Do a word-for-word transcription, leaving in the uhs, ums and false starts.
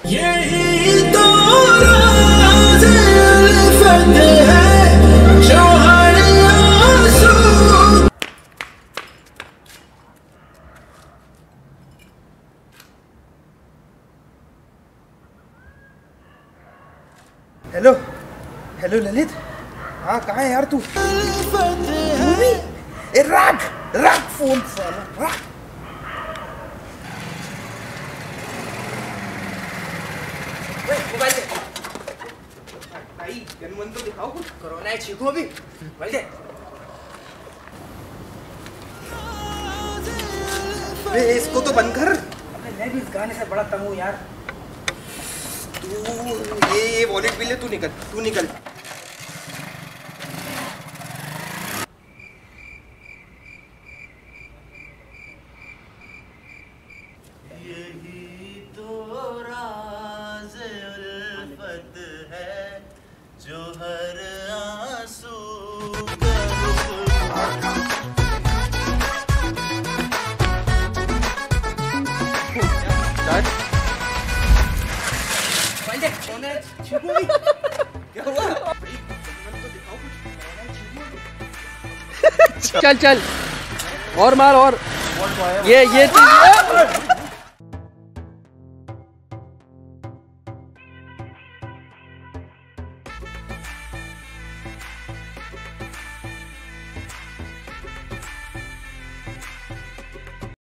यही तो राज़ उल्फत है जो हर आंसू। हेलो हेलो ललित, हाँ कहाँ है यार तू? ए रख रख फोन साला रख। मोबाइल दे भाई, गन तो दिखाओ कुछ। कोरोना है, चीखो अभी। मोबाइल दे। ए इसको तो बंद कर। मैं भी इस गाने से बड़ा तंग हूँ यार। तू ये ये वॉलेट भी ले, तू निकल तू निकल। यही तो राज़ उल्फत है जो हर आंसू क्या हुआ? चल चल और मार और ये ये चीज